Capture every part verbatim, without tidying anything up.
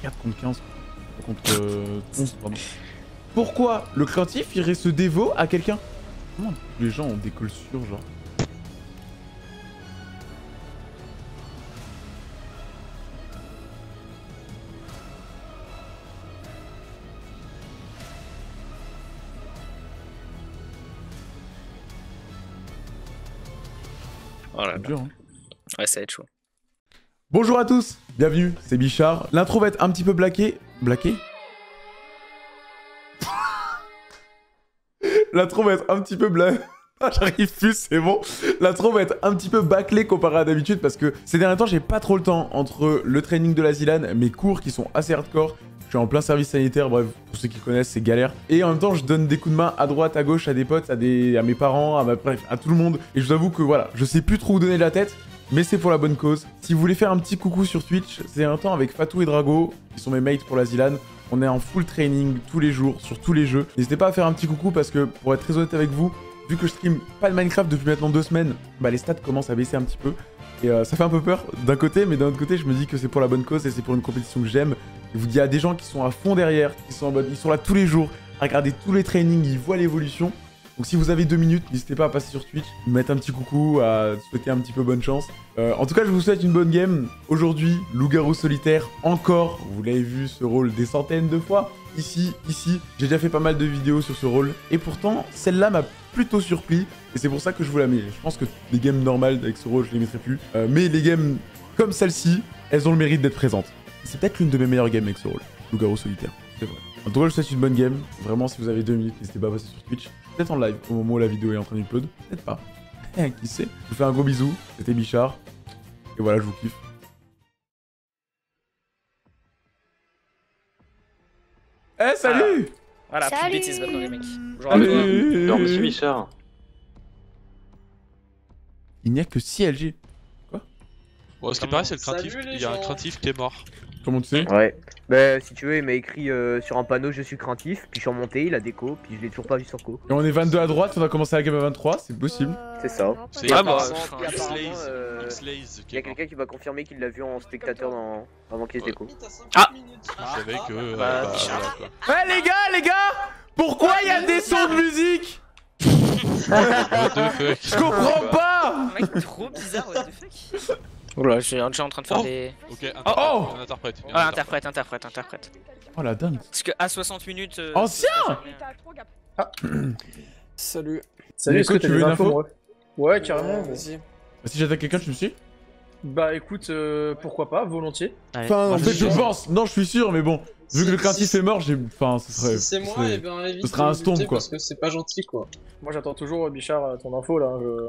quatre contre quinze. Contre euh, onze, pardon. Pourquoi le craintif irait se dévo à quelqu'un? Comment les gens ont des cols sûrs, genre? Oh là là. Dur, hein. Ouais, ça va être chaud. Bonjour à tous, bienvenue, c'est Bichard. L'intro va être un petit peu blaquée. Blaquée? L'intro va être un petit peu bla... Ah, j'arrive plus, c'est bon. L'intro va être un petit peu bâclée comparé à d'habitude parce que ces derniers temps, j'ai pas trop le temps entre le training de la Zilan, mes cours qui sont assez hardcore. Je suis en plein service sanitaire, bref, pour ceux qui connaissent, c'est galère. Et en même temps, je donne des coups de main à droite, à gauche, à des potes, à, des... à mes parents, à ma... bref, à tout le monde. Et je vous avoue que voilà, je sais plus trop où donner de la tête. Mais c'est pour la bonne cause. Si vous voulez faire un petit coucou sur Twitch, c'est un temps avec Fatou et Drago, qui sont mes mates pour la Zilan. On est en full training tous les jours, sur tous les jeux. N'hésitez pas à faire un petit coucou parce que, pour être très honnête avec vous, vu que je stream pas de Minecraft depuis maintenant deux semaines, bah les stats commencent à baisser un petit peu. Et euh, ça fait un peu peur d'un côté, mais d'un autre côté, je me dis que c'est pour la bonne cause et c'est pour une compétition que j'aime. Et vous, il y a des gens qui sont à fond derrière, qui sont en mode, ils sont là tous les jours, à regarder tous les trainings, ils voient l'évolution. Donc si vous avez deux minutes, n'hésitez pas à passer sur Twitch, me mettre un petit coucou, à souhaiter un petit peu bonne chance. Euh, en tout cas, je vous souhaite une bonne game. Aujourd'hui, loup-garou solitaire, encore, vous l'avez vu ce rôle des centaines de fois. Ici, ici, j'ai déjà fait pas mal de vidéos sur ce rôle. Et pourtant, celle-là m'a plutôt surpris. Et c'est pour ça que je vous la mets. Je pense que les games normales avec ce rôle, je les mettrai plus. Euh, mais les games comme celle-ci, elles ont le mérite d'être présentes. C'est peut-être l'une de mes meilleures games avec ce rôle, loup-garou solitaire. C'est vrai. En tout cas, je vous souhaite une bonne game. Vraiment, si vous avez deux minutes, n'hésitez pas à passer sur Twitch. Peut-être en live au moment où la vidéo est en train d'upload. Peut-être pas. Qui sait. Je vous fais un gros bisou. C'était Bichard. Et voilà, je vous kiffe. Eh, hey, salut! Voilà, plus de Salut. bêtises maintenant les mecs. Bonjour à toi. Salut! Alors, monsieur Bichard. Il n'y a que six L G. Bon, ce qui paraît, c'est le craintif. Salut, les Il y a un gens. craintif qui est mort. Comment tu sais? Ouais. Bah si tu veux, il m'a écrit euh, sur un panneau je suis craintif, puis je suis remonté, il a déco, puis je l'ai toujours pas vu sur co. Et on est vingt-deux à droite, on a commencé la game à vingt-trois, c'est possible. C'est ça. C'est Et Ah apparemment, bah, et apparemment, X-Laze euh, X-Laze qui il y a est mort. quelqu'un qui va confirmer qu'il l'a vu en spectateur dans... avant qu'il se déco. Ah. Je savais que. euh, Bah, bah, Bichard. voilà, quoi. Eh les gars, les gars! Pourquoi il y a des sons de musique? What the fuck? Je comprends pas! Mec, trop bizarre, what the fuck. Oula, je suis déjà en train de faire Oh. des. Ok, inter- Oh. un interprète. un Ah, interprète, interprète, interprète. Oh la dingue. Parce que à soixante minutes. euh, Ancien. Salut. Salut, est-ce que tu veux une info? moi Ouais, carrément, vas-y. Si j'attaque quelqu'un, tu me suis? Bah écoute, euh, pourquoi pas, volontiers. Enfin, en fait, je je- pense. Non, je suis sûr, mais bon. Vu que le craintif est mort, j'ai. Enfin, ce serait. Si c'est ce moi, serait- et ben évite ce sera un de stomp, lutter quoi. parce que c'est pas gentil quoi. Moi j'attends toujours, euh, Bichard, euh, ton info là. Je...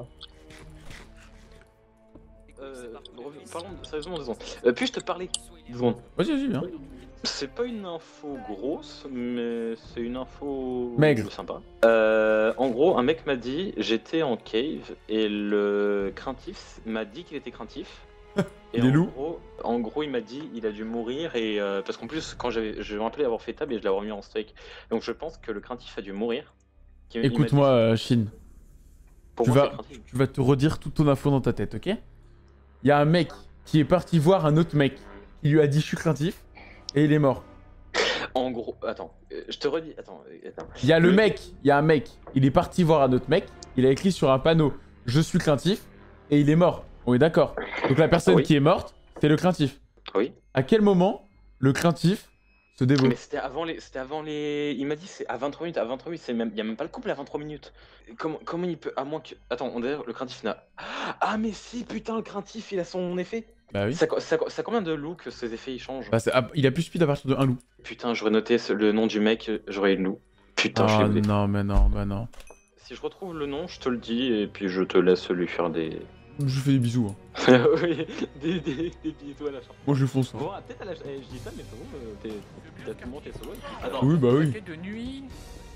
Euh, rev- parlons de- sérieusement deux secondes. Euh, puis-je te parler deux secondes. Vas-y, vas-y, viens. C'est pas une info grosse, mais c'est une info Maigre. sympa. Euh, en gros, un mec m'a dit j'étais en cave et le craintif m'a dit qu'il était craintif. Et Il est en loup. gros, en gros, il m'a dit il a dû mourir et euh, parce qu'en plus, quand j'avais, je me rappelais avoir fait table et je l'avais remis en steak. Donc je pense que le craintif a dû mourir. Il m'a dit- Écoute-moi, euh, Shin. pour tu moi, vas- c'est le craintif. Je vais te redire toute ton info dans ta tête, ok? Il y a un mec qui est parti voir un autre mec. Il lui a dit je suis craintif et il est mort. En gros, attends, euh, je te redis, attends, euh, attends. Il y a le Le- mec, il y a un mec, il est parti voir un autre mec, il a écrit sur un panneau je suis craintif et il est mort. On est d'accord. Donc la personne Oui. qui est morte, c'est le craintif. Oui. À quel moment le craintif se dévoue? Mais c'était avant les, c'était avant les, il m'a dit c'est à vingt-trois minutes, à vingt-trois minutes, c'est même, il y a même pas le couple à vingt-trois minutes. Comment, comment il peut, à moins que, attends, on d'ailleurs le craintif n'a, ah mais si putain le craintif il a son effet. Bah oui. Ça, ça, ça combien de loups que ces effets ils changent? Bah, c'est- ah, il a plus speed à partir de un loup. Putain, j'aurais noté ce- le nom du mec, j'aurais eu le loup. Putain, je Ah suis désolé. non, mais non, bah non. Si je retrouve le nom, je te le dis et puis je te laisse lui faire des, Je lui fais des bisous. Hein. oui, des, des, des bisous à la fin. Moi je fonce. Hein. Bon, peut-être à la, eh, je dis ça, mais c'est bon, euh, t'es, t'as tout le monde, t'es solo. Attends. Oui, bah oui. De nuit.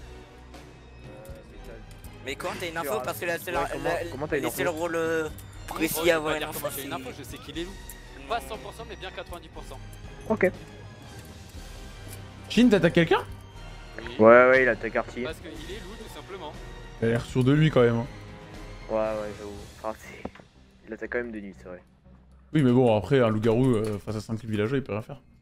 Mais comment t'as une info Alors, parce que là c'est ouais, la, comment- la, comment t'as une la- c'est le info rôle euh, précis Oh, je à vais avoir pas une dire info. comment j'ai une info, je sais qu'il est loup. Pas cent pour cent mais bien quatre-vingt-dix pour cent. Ok. Shin, t'attaques quelqu'un? Oui. Ouais, ouais, il a ta quartier. Parce qu'il est loup tout simplement. Il a l'air sûr de lui quand même. Hein. Ouais, ouais, j'avoue. Enfin, c'est- il attaque quand même de nuit, c'est vrai. Oui, mais bon, après, un loup-garou euh, face à cinq villageois, il peut rien faire.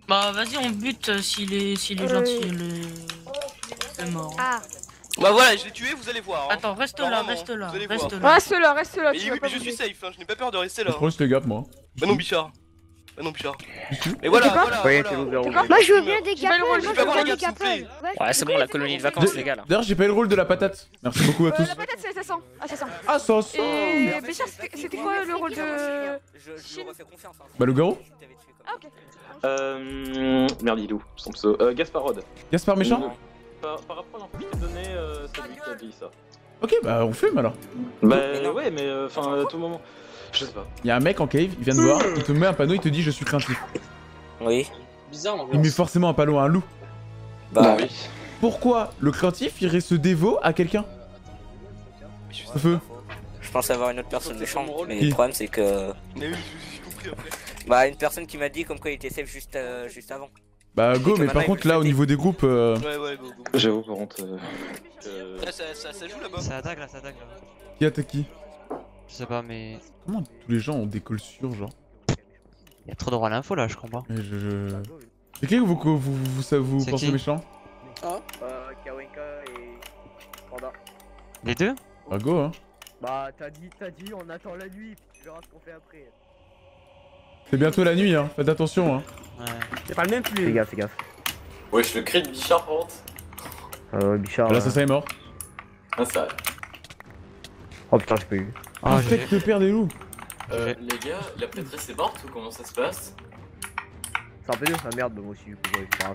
Bah vas-y, on bute euh, s'il est, s'il est Euh. gentil, le... c'est mort. Ah. Bah voilà, je l'ai tué, vous allez voir. Hein. Attends, reste là, Normalement, reste là, vous allez reste voir. là. Reste là, reste là. Mais tu oui, vas mais pas je suis bouger. safe, hein, je n'ai pas peur de rester là. Je crois que je les gâte, moi. Bah non, Bichard. Bah non, Bichard. Si. Mais voilà, D'accord. voilà, Ouais, voilà. t'es l'ouvert voilà. au Moi je veux bien Moi, des Je vais le gapels, rôle, moi je je vais veux voir bien les des gars, s'il vous plaît. gapels. Ouais, c'est bon, la colonie de vacances, les gars là. D'ailleurs, j'ai pas eu le rôle de la patate. Merci beaucoup à Euh, tous. la patate c'est sept cents. Ah sept cents. Ah, ça, ça. Et Béchard, c'était c'était quoi le rôle de... Je, je lui refais confiance. Hein. Bah, le garou. Ah ok. Euh. Merde, il est où son pseudo Euh, Gasparod. Gaspard méchant. Par, par rapport à l'info que je t'ai donné, euh, c'est lui qui a dit ça. Ok, bah, on fume alors. Bah, Mais non. ouais, mais enfin, à tout moment. Je sais pas. Y'a un mec en cave, il vient de voir, il te met un panneau, il te dit je suis craintif. Oui. Bizarre Il met l'ambiance. forcément un panneau à un loup. Bah oui. Pourquoi le craintif irait se dévot à quelqu'un? Ce feu. Je pense avoir une autre personne méchante, mais Qui le problème c'est que. Mais oui, j'ai compris après. Bah, une personne qui m'a dit comme quoi il était safe juste, euh, juste avant. Bah, go, que mais maintenant, par il contre, peut là, au sauter. niveau des groupes. euh, Ouais, ouais, go, go. J'avoue, par contre. Euh... euh, Ça, ça, ça, ça joue là-bas. C'est attaque là, c'est attaque là. Qui attaque qui? Je sais pas, mais. Comment tous les gens ont des cols sûrs, genre? Y'a trop de droit à l'info là, je comprends. Mais je. je... C'est qui que vous, vous, vous, vous, ça vous C'est pensez qui méchant? Euh, Kawenka et Panda. Les deux? Bah, go, hein. Bah, t'as dit, t'as dit, on attend la nuit, puis tu verras ce qu'on fait après. C'est bientôt la nuit, hein. Faites attention, hein. Ouais. C'est pas le même Fais plus. gaffe, fais gaffe. Ouais, je le crie de Bichard, par contre. Euh, Bichard. Là, euh, ça, ça est mort. Ah, ça. Oh putain, j'ai pas eu. Ah, Infecte j'ai. le père des loups. Euh, les gars, la prêtresse est morte ou comment ça se passe? C'est un peu dur, ça merde, bah, moi aussi, du coup, ouais, c'est pas grave.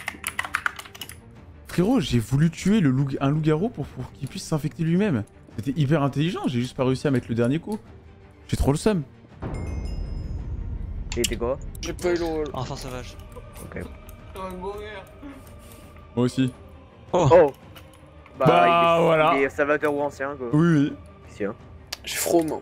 Frérot, j'ai voulu tuer le loup, un loup-garou pour, pour qu'il puisse s'infecter lui-même. C'était hyper intelligent, j'ai juste pas réussi à mettre le dernier coup. J'ai trop le seum. Et t'es quoi? J'ai pas eu le rôle. Enfant sauvage. Ok. Moi aussi. Oh, Oh Bah, Bah, il est, voilà. il est Salvatore ou ancien, quoi. Oui, oui. Si, hein. J'ai from.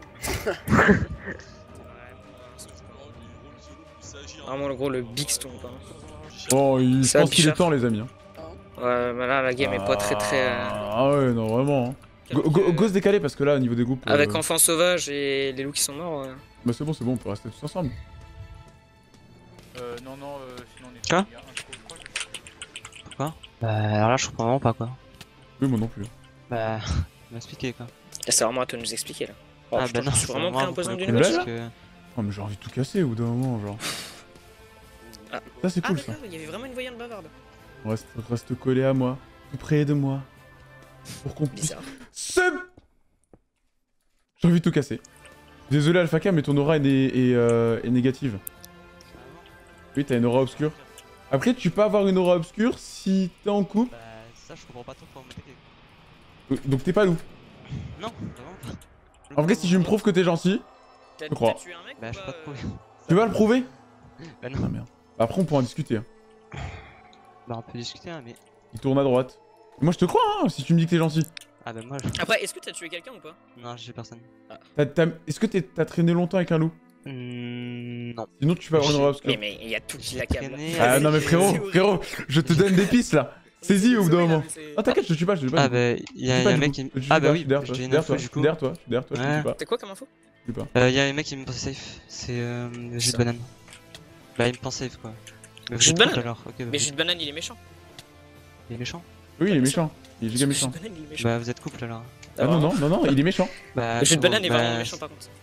Vraiment, le gros, le big stomp. Hein. Bon, il, je Ça, pense qu'il est Bichard. temps, les amis. hein. Ouais, bah là, la game est pas très très. euh, Ah ouais, non, vraiment. hein. Go, go, go se décaler parce que là, au niveau des groupes. Avec euh, enfants sauvages et les loups qui sont morts. euh, Bah, c'est bon, c'est bon, on peut rester tous ensemble. Euh, non, non, euh, sinon on est. Quoi il y a un trop, je crois. Pourquoi? Bah, alors là, je comprends vraiment pas quoi. Oui, moi non plus. Bah, m'expliquer quoi. C'est vraiment à toi de nous expliquer là. Oh, Ah, putain, bah non, je suis c'est vraiment pris un vous poison pouvez d'une Mais là, vache. là parce que- Oh, mais j'ai envie de tout casser au bout d'un moment, genre. Ah. Ça, c'est Ah, cool ça. d'accord, il y avait vraiment une voyante bavarde. Reste, reste collé à moi, tout près de moi. Pour qu'on puisse. Bizarre. Sub J'ai envie de tout casser. Désolé Alphaka, mais ton aura est, né- est, euh, est négative. Oui, t'as une aura obscure. Après, tu peux avoir une aura obscure si t'es en couple. Bah, ça, je comprends pas trop comment m'attaquer. Donc- Donc t'es pas loup. Non, vraiment pas. En vrai, si je me prouve que t'es gentil, T'as Je crois. t'as tué un mec Bah, ou je peux pas te prouver. tu vas le prouver. Bah, Ah non. merde. Après, on pourra en discuter. hein. Bah, on peut discuter, hein, mais. Il tourne à droite. Moi, je te crois, hein, si tu me dis que t'es gentil. Ah, bah, moi, je. Après, est-ce que t'as tué quelqu'un ou pas? Non, j'ai personne. T'as- t'as- Est-ce que t'es- t'as traîné longtemps avec un loup? Mmh, non. Sinon, tu vas avoir une aura obscure. Mais mais il y a tout qui l'accable. traîné Ah avec- non, mais C'est frérot, horrible. frérot, je te donne des pistes là. Saisis au bout d'un Désolé, là, moment. mais c'est- Ah, t'inquiète, je te tue pas, je te tue pas. Ah, bah, il y a, Je y te a tue un pas, mec du qui. coup. Je te Ah, tue bah pas, oui, je suis derrière toi, j'ai je une suis derrière info toi, du je suis coup. derrière toi, je suis derrière toi, je te Ouais. tue pas. C'est quoi comme info? Je te tue pas. Euh, y a un mec qui me pense safe, c'est euh, jus de banane. Bah, il me pense safe quoi. Mais Jus vous de êtes banane alors, ok. Bah, Mais jus de banane, il est méchant. il est méchant. Oui, il est méchant. Il est giga Jus méchant. de banane, il est méchant. Bah, vous êtes couple alors. Ah non, non, non, non, il est méchant. Bah, Le jus de comment- banane est bah, vraiment méchant par contre.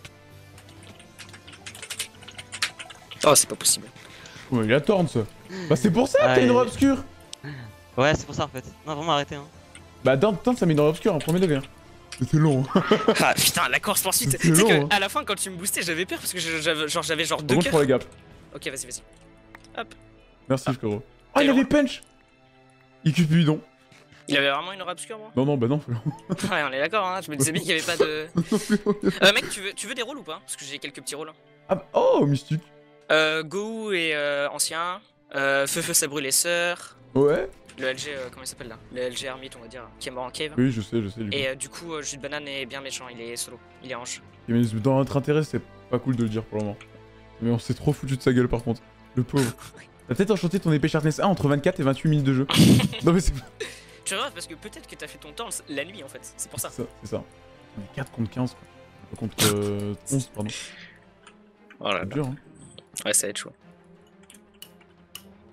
Oh, c'est pas possible. Ouais, il a torn ça. Bah, c'est pour ça que Ah, t'as une il- aura obscure. Ouais, c'est pour ça en fait. Non, vraiment arrêtez hein. Bah, dans Tente, ça met une aura obscure en premier degré. C'était long. hein. Ah putain, la course poursuite. C'est Tu sais long, hein. que à la fin, quand tu me boostais, j'avais peur parce que je- j'avais genre, j'avais genre Par deux contre, je prends cœurs. la gap. Ok, vas-y, vas-y. Hop. Merci, frérot. Ah, T'as il eu avait le punch. Il cul bidon. Il avait vraiment une aura obscure, moi. Non, non, bah non, frérot. Ouais, on est d'accord, hein. Je me disais bien qu'il y avait pas de. Euh, mec, tu veux, tu veux des rôles ou pas? Parce que j'ai quelques petits rôles. Ah, bah- oh, mystique. Euh, Go et euh, ancien. Euh, Feu Feu ça brûle les sœurs. Ouais. Le L G, euh, comment il s'appelle là? Le L G ermite, on va dire, qui est mort en cave. Oui, je sais, je sais. Du coup. Et euh, du coup, euh, Jus de banane est bien méchant, il est solo, il est ange. Mais dans notre intérêt, c'est pas cool de le dire pour le moment. Mais on s'est trop foutu de sa gueule par contre. Le pauvre. T'as peut-être enchanté ton épée Sharpness un entre vingt-quatre et vingt-huit minutes de jeu. Non mais c'est Tu vois, parce que peut-être que t'as fait ton temps la nuit en fait, c'est pour ça. ça, c'est ça. On est quatre contre quinze quoi. Contre euh, onze, pardon. Oh là C'est là. dur hein. Ouais, ça va être chaud.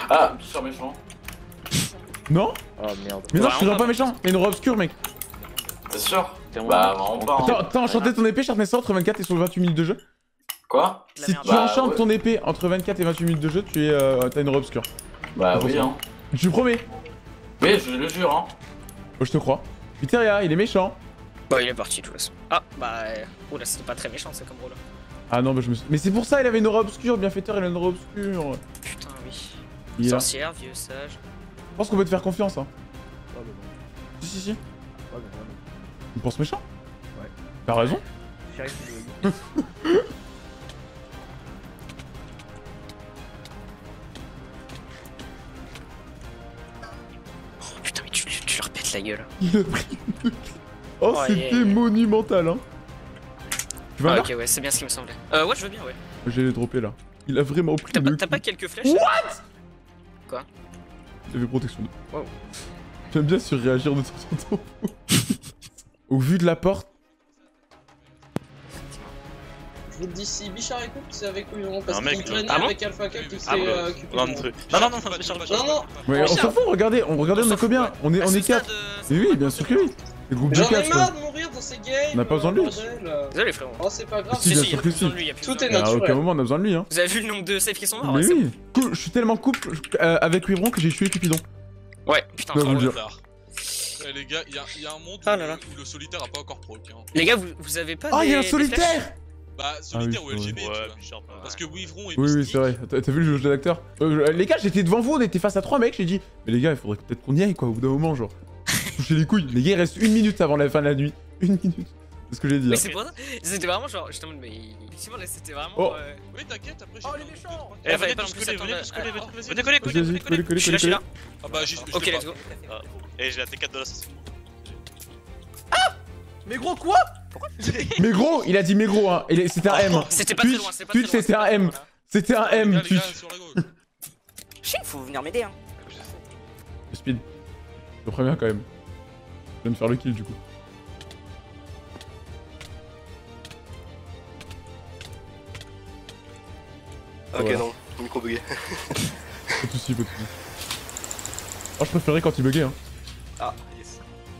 Ah, sur méchant. Non? Oh merde. Mais non, je suis vraiment pas méchant. Il y a une aura obscure, mec. T'es sûr? Bah, vraiment pas. hein. Attends, t'as enchanté ton épée, Sharpness entre vingt-quatre et sur vingt-huit minutes de jeu? Quoi? Si tu Bah, enchantes ouais. ton épée entre vingt-quatre et vingt-huit minutes de jeu, tu es, euh, t'as une aura obscure. Bah oui, hein. Tu promets? Oui, je le jure, hein. Oh, je te crois. Viteria, il est méchant. Bah il est parti de toute façon. Ah bah... Euh... Oula c'était pas très méchant ça comme rôle. Ah non, bah je me suis... Mais c'est pour ça, il avait une aura obscure, bienfaiteur, il a une aura obscure. Putain oui. Il a- Sorcière, vieux sage. Je pense qu'on peut te faire confiance, hein. Si, si, si. Tu penses méchant? Ouais. T'as raison. Shérif, il est- Putain mais tu, tu, tu leur pètes la gueule. Il a pris une... Oh, Oh, c'était yeah. monumental, hein. Tu vas Ah là? ok ouais c'est bien ce qui me semblait. Euh ouais je veux bien ouais. J'ai les dropper là. Il a vraiment pris T'as le pas, t'as coup. pas quelques flèches? What? Quoi? Il avait protection de... Wow. J'aime bien surréagir de temps en temps. Au vu de la porte... Je vous le dis, si Bichard écoute, c'est avec Ouivron parce Un mec, qu'il traînait ah bon avec Alpha Cap qui s'est Ah bon euh, occupé Non, de- non, non, non, non, Bichard, Non, non. Ouais, on Bichard. s'en fout, regardez, on regardez, on est combien? On est, on est quatre. Mais oui, bien sûr que oui. Le groupe de J'en ai quatre, marre quoi. de mourir dans ces games. On n'a pas besoin de lui. bordel. Désolé frérot. Oh, c'est pas grave. Si, bien sûr que si. Tout est À aucun naturel. moment on a besoin de lui, hein. Vous avez vu le nombre de saves qui sont morts? Mais ouais, c'est oui. Cool, je suis tellement couple euh, avec Wivron que j'ai tué Cupidon. bon. Ouais putain. Je dois vous frérot. le dire. Eh, les gars, il y, a- y a un monde Ah là là. où le solitaire a pas encore proc. Hein. Les gars vous, vous avez pas Ah, des... il y a un des solitaire! flèches Bah, solitaire Ah ou oui, L G B, ouais. tu vois. Parce que Wivron et Oui, oui, Mystique- c'est vrai. T'as t'as vu le jeu d'acteur euh, Les gars, j'étais devant vous, on était face à trois mecs, j'ai dit, mais les gars, il faudrait peut-être qu'on y aille quoi, au bout d'un moment, genre. Toucher les couilles. Les gars, il reste une minute avant la fin de la nuit. Une minute. C'est ce que j'ai dit. Mais hein. c'est pour ça, c'était vraiment genre, j'étais en mode, mais effectivement là c'était vraiment... Oh. euh, Oui, t'inquiète, après j'ai. Oh, les méchants. Eh, fallait venez pas tous non plus coller, s'attendre venez à- tous coller, à- venez, Venez venez coller, Vas-y, coller, vas-y, coller, coller. coller, Je suis là, je suis là. Ah bah, j'y je Ok, te let's pas. go. Et j'ai la T quatre de l'assassin. Mais gros, quoi? Mais gros, il a dit mais gros, hein. Et C'était un M. C'était pas très Twitch, loin, c'était pas Twitch, très loin. c'était un M. C'était un Les M, gars, les gars, Twitch. sur la gauche. Chien, faut venir m'aider hein. Speed. Je te préviens quand même. Je viens de faire le kill du coup. Ok, Voilà. non, micro bugué. Pas de soucis, pas de soucis. Oh, je préférais quand il buguait, hein. Ah, yes.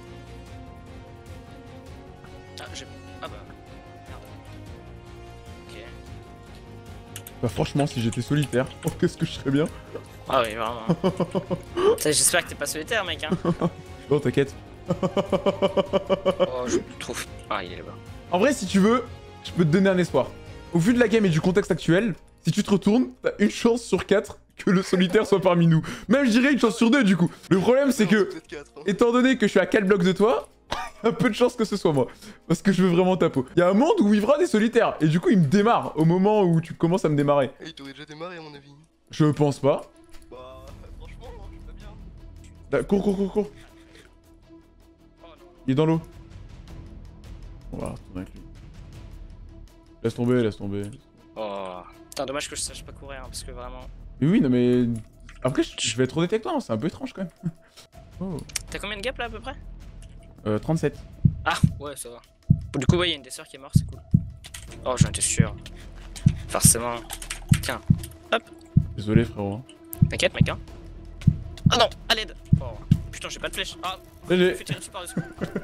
Ah, j'ai... Ah bah... Merde. Ok. Bah, franchement, si j'étais solitaire, oh, qu'est-ce que je serais bien. Ah oui, vraiment. Putain, j'espère que t'es pas solitaire mec hein. Non, t'inquiète. Oh, je trouve... Ah, il est là-bas. En vrai, si tu veux, je peux te donner un espoir. Au vu de la game et du contexte actuel, si tu te retournes, t'as une chance sur quatre que le solitaire soit parmi nous. Même, je dirais une chance sur deux, du coup. Le problème, c'est que, étant donné que je suis à quatre blocs de toi, il y a peu de chance que ce soit moi. Parce que je veux vraiment ta peau. Il y a un monde où Wivron est solitaire. Et du coup, il me démarre au moment où tu commences à me démarrer. Il t'aurait déjà démarré, à mon avis. Je pense pas. Bah, franchement, je suis pas bien. Là, cours, cours, cours, cours. Il est dans l'eau. On va retourner avec lui. Laisse tomber, laisse tomber. Oh... Putain, dommage que je sache pas courir hein, parce que vraiment... Mais oui, non mais... Après, je je vais être honnête avec toi, hein, c'est un peu étrange quand même. Oh. T'as combien de gap là à peu près? Euh, trente-sept. Ah, ouais, ça va. Du coup, ouais, y'a une des sœurs qui est morte, c'est cool. Oh, j'en étais sûr. Forcément. Tiens, hop. Désolé, frérot. hein. T'inquiète, mec, hein. Ah non, à l'aide. Oh, putain, j'ai pas de flèche. Ah, G G. fais tirer dessus par-dessus.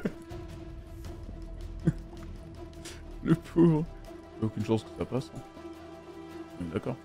Le pauvre. Y'a aucune chance que ça passe. Hein. On est d'accord.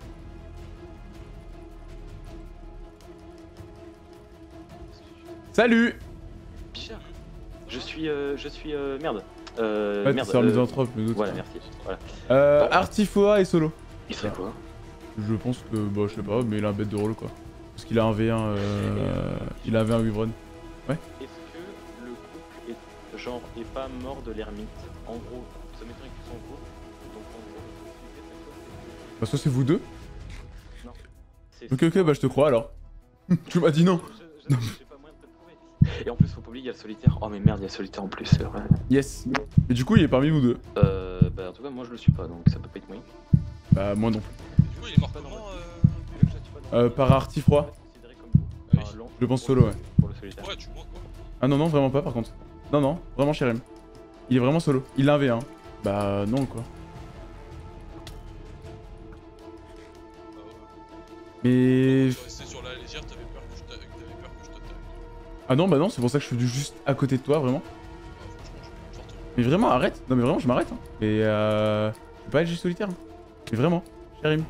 Salut. Bichard. Je suis, euh, je suis, euh, merde. Euh, Ouais, merde. t'es sur euh, misanthrope, mais d'autres. Voilà, merci. Voilà. Euh, Bon. Artifoa et Solo. Il serait quoi? Je pense que, bah, je sais pas, mais il a un bête de rôle quoi. Parce qu'il a un V un, euh... il a un V un Wivron. Ouais. Est-ce que le couple est, genre, est pas mort de l'ermite? En gros, ça m'étonne qu'ils sont en couple. Donc en gros, Bah, soit c'est vous deux. non. C'est- Ok, ok, bah je te crois alors. Tu m'as dit non. Je- je- j'ai pas moyen de te le prouver. Et en plus, faut pas oublier, il y a le solitaire. Oh mais merde, il y a le solitaire en plus, c'est vrai. Yes. Et du coup, il est parmi vous deux. Euh, bah en tout cas, moi je le suis pas, donc ça peut pas être moyen. Bah, moi non plus. Du coup, il est mort comment euh... Euh, par Artifroid. Ah oui. Je pense Solo, ouais. Pour le solitaire. Ouais, tu vois quoi. Ah non, non, vraiment pas par contre. Non, non, vraiment Shérim. Il est vraiment solo. Il a un V un. Bah, non, quoi. Mais. C'est sur la j'allais dire, t'avais peur que je t'a- que t'avais peur que je t'attaque. Ah non, bah non, c'est pour ça que je suis juste à côté de toi, vraiment. Mais vraiment, arrête. Non, mais vraiment, je m'arrête. Hein. Mais euh. Je peux pas L G solitaire. Hein. Mais vraiment, Cherim.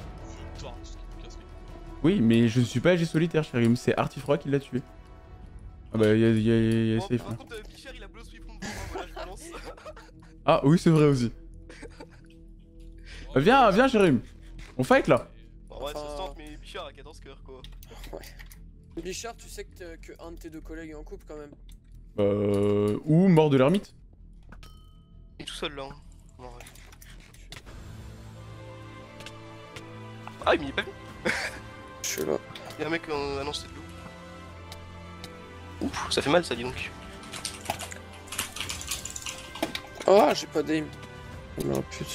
Oui, mais je ne suis pas L G solitaire, Cherim. C'est Artifroid qui l'a tué. Ah bah, y'a y a, y a, y a safe. Hein. Ah oui, c'est vrai aussi. Bah, viens, viens, Cherim. On fight là. En vrai, ça se tente, mais Bichard a quatorze cœurs quoi. Ouais. Bichard, tu sais que, que un de tes deux collègues est en couple quand même. Euh. Ou mort de l'ermite. Il est tout seul là. Hein. Non, ouais. Ah, mais il est pas vu. Je suis là. Y'a un mec en annonce de l'eau. Ouf, ça fait mal ça, dis donc. Ah, j'ai pas d'aim. Oh putain.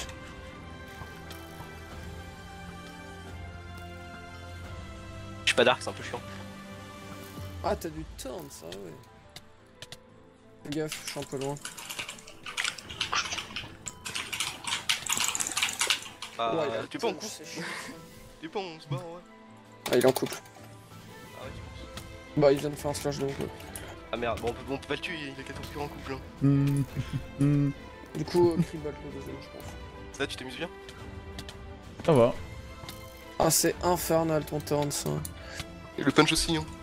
Je suis pas dark, c'est un peu chiant. Ah, t'as du turn, ça, ouais. Fais gaffe, je suis un peu loin. Ah, Ouais, il a tu es pas en turn, couple. c'est chiant. Tu es pas, on se barre ouais. Ah, il est en couple. Ah ouais, tu penses. Bah, il vient de faire un slash donc. Ouais. Ah merde, bon, on peut, on peut pas le tuer, il a quatorze cœurs en couple. Hein. Mmh. Mmh. Du coup, euh, Cribal le deuxième, je pense. Ça, tu t'amuses bien? Ça va. Ah, c'est infernal ton turn, ça. Et le punch aussi, hein.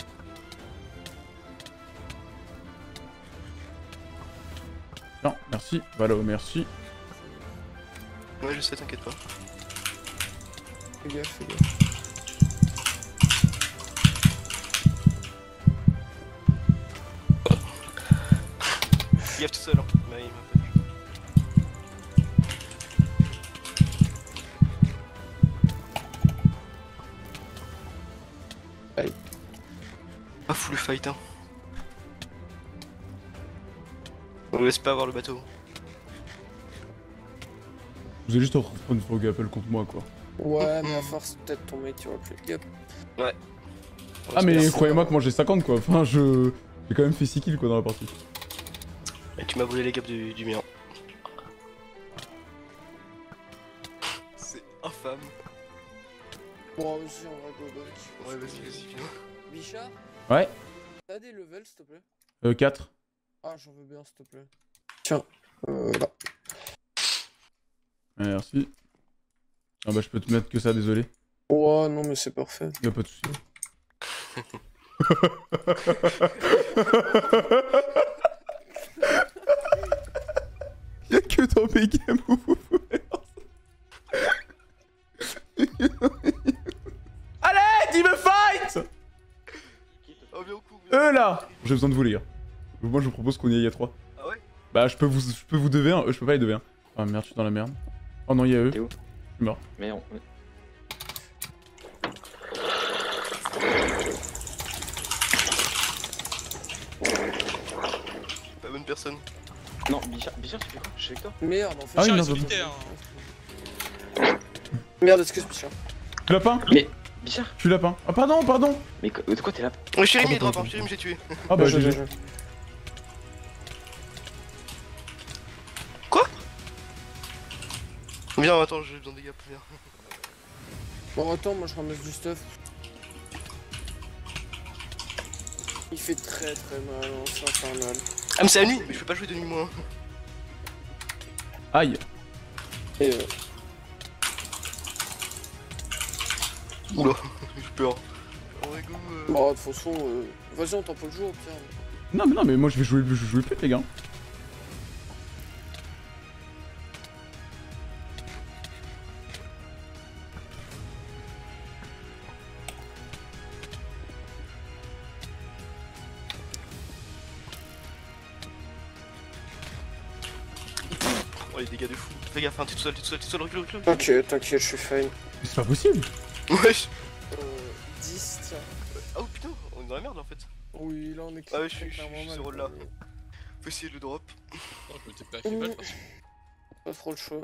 Non, merci. Voilà, merci. Ouais, je sais, t'inquiète pas. Fais gaffe, fais gaffe. Fais gaffe tout seul, hein. Bah, il m'a pas vu. Aïe. Pas fou le fight, hein. On ne laisse pas avoir le bateau. Vous êtes juste en train de prendre une frog apple contre moi, quoi. Ouais, mais à force, peut-être ton mec, tu vois plus. Yep. Ouais. Ah, mais croyez-moi que moi j'ai cinquante, quoi. Enfin, je. J'ai quand même fait six kills, quoi, dans la partie. Et tu m'as volé les gaps du, du mien. C'est infâme. Bon, aussi, on va go back. Ouais, vas-y, vas-y, viens. Bichard, Ouais. t'as des levels, s'il te plaît? Euh, quatre. Ah, j'en veux bien, s'il te plaît. Tiens, euh, là. Merci. Ah bah je peux te mettre que ça, désolé. Oh non mais c'est parfait. Y'a pas de soucis. Y'a que dans mes games où vous pouvez faire ça. Allez, dis me fight. Oh, viens au coup. Eux là. J'ai besoin de vous les gars. Moi je vous propose qu'on y aille à trois. Ah ouais? Bah je peux vous je peux vous deux v un, eux je peux pas les deux v un. Ah merde, je suis dans la merde. Oh non, il y a eux. T'es où? Je suis mort. Mais on... Pas bonne personne. Non, Bichard, Bichard, tu fais quoi? Je suis avec toi. Merde, en fait. Ah oui, Bichard merde, est solitaire. Merde, excuse Bichard. Tu lapin? Mais Bichard? Je suis lapin. Ah pardon, pardon. Mais de quoi t'es là? Oh, Chérim il drop, hein, Chérim j'ai tué. Ah bah je, G G. je, je. Quoi? Viens, attends, j'ai besoin des gaps, viens. Bon, attends, moi je ramasse du stuff. Il fait très très mal, hein, c'est infernal. Ah, mais c'est la nuit, mais je peux pas jouer de nuit moi. Aïe. Et euh... Oula, j'ai peur. Oh, Ego, euh... Bon, de toute façon, euh... vas-y, on t'en peut le jour au pire. Non mais non mais moi je vais jouer, je vais jouer plus les gars. Oh, les dégâts de fou. Fais gaffe, hein, t'es tout seul, t'es tout seul, t'es tout seul, recule, recule. Ok, t'inquiète, je suis fine. C'est pas possible. Wesh. Euh... dix, tiens. Oh putain, on est dans la merde en fait. Oui, là on est Ah ouais, je suis clairement sur ce mal, rôle là. quoi. Faut essayer de le drop. Oh, je m'étais pas fait mal parce que. Pas trop le choix.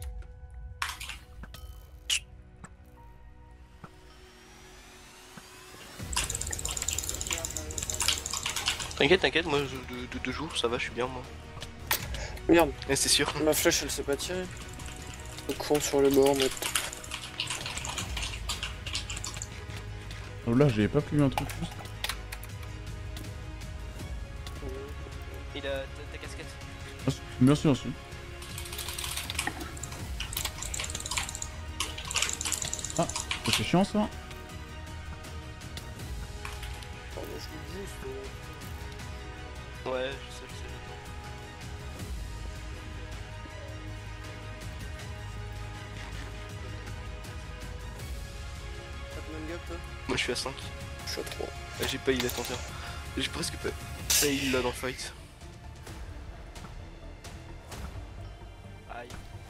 T'inquiète, t'inquiète, moi je- de, de deux jours ça va, je suis bien moi. Merde. Eh, c'est sûr. Ma flèche elle s'est pas tirée. Le con sur le bord, mais. Oh là, j'avais pas prévu un truc juste. Il a ta, ta casquette. Ah, merci, merci. Ah, c'est chiant ça. Pardon, je vous dis, Ouais, je sais, je sais. T'as combien de gap toi? Moi je suis à cinq. Je suis à trois. Ah, j'ai pas il attends tiens. J'ai presque pas. Ça il là dans le fight. Aïe.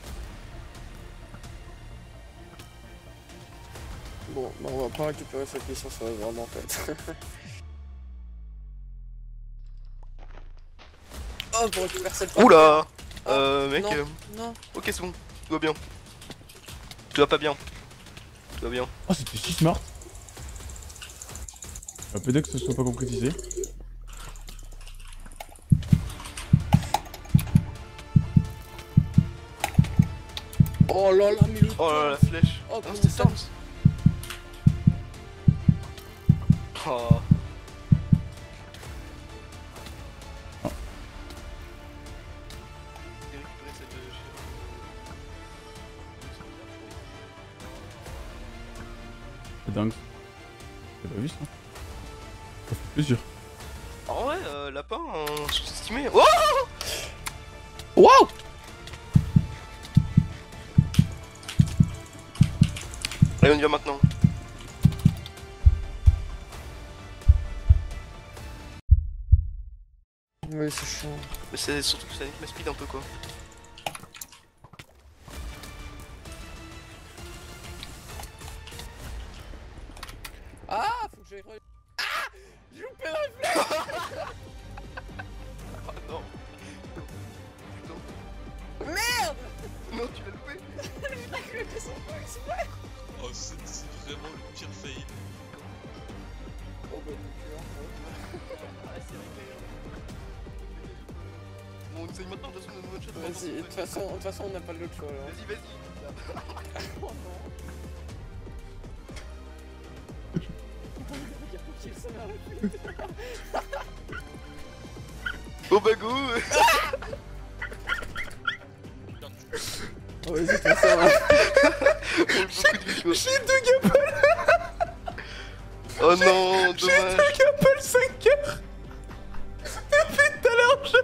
Bon, bah on va pas récupérer cette mission, ça va vraiment en fait. Oh, pour récupérer cette Oula Ah, Euh mec non, euh... non. Ok c'est bon, tout va bien. Tout va pas bien. Tout va bien. Oh, c'était si smart. Ah, peut-être que ce soit pas concrétisé. Oh là là, mais le Oh là là, la flèche. Oh, non, comment c'était ça Thanos. Oh. J'ai récupéré cette, euh, C'est dingue. J'ai pas vu ça. Ça fait plaisir. En vrai, euh, lapin, euh, sous-estimé. Oh Wow. Allez, on y va maintenant. Ouais, c'est chiant. Mais c'est surtout que ça nique ma speed un peu quoi. Ah, faut que j'aille re... Ah, j'ai loupé le réflexe. Oh non. Merde. Non, tu l'as loupé. Je l'ai cru que ça pas exprès. Oh, c'est c'est vraiment le pire fail. Oh bah, dur, Ah, c'est réglé. Bon, on essaye maintenant de toute façon de one shot. vas-y, de toute façon, de toute façon, on n'a pas l'autre choix là. Vas-y, vas-y. Oh non. Oh bah go. Oh, vas-y, toi ça va. J'ai deux gapples. Oh non, J'ai dommage. deux gapples cinq heures. Depuis tout à l'heure, je...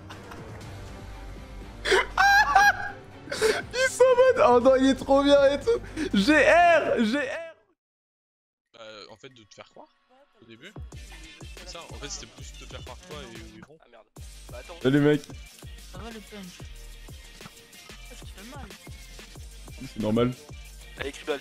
Ils sont en mode... Oh non, il est trop bien et tout. G R, G R. Bah, en fait, de te faire croire au début. C'est ça, en fait, c'était plus de te faire croire toi et Wiron. Ah merde. Bah attends. Salut mec. Ça va le punch. Ah, je te fais mal. C'est normal. Allez, Cribalt.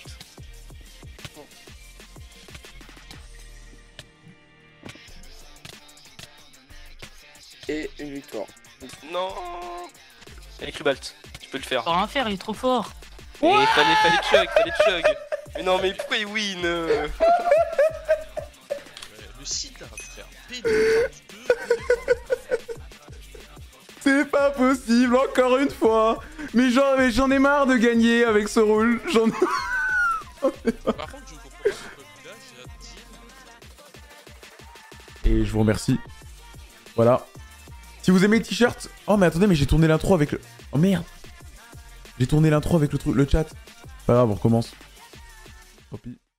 Et une victoire. Non. Allez, Cribalt. Tu peux le faire. Faut rien faire, il est trop fort. Et fallait, fallait chug, fallait chug. Mais non, mais pourquoi il win euh... Le site là, frère. P deux, C'est pas possible, encore une fois. Mais j'en mais j'en ai marre de gagner avec ce rôle. J'en ai... Par contre, je comprends pas pourquoi là, j'ai un team. Et je vous remercie. Voilà. Si vous aimez le t-shirt... Oh mais attendez, mais j'ai tourné l'intro avec le... Oh merde. J'ai tourné l'intro avec le, truc, le chat. Pas grave, on recommence. Tant pis.